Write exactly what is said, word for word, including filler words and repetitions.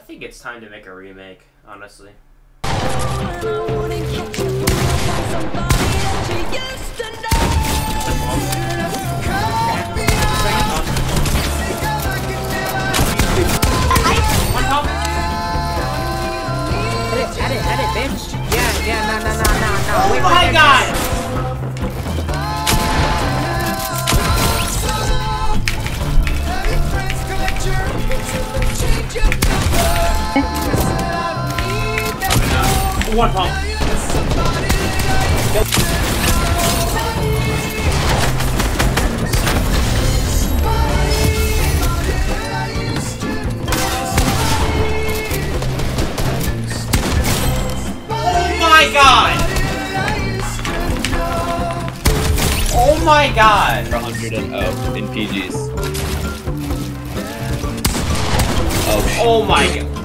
think it's time to make a remake, honestly. Edit, edit, edit, bitch. Yeah, yeah, no, no, no, no, no. Oh Wait, my wait, god! One pump. Oh my god! Oh my god! one hundred and oh in P Gs. Oh, oh my god.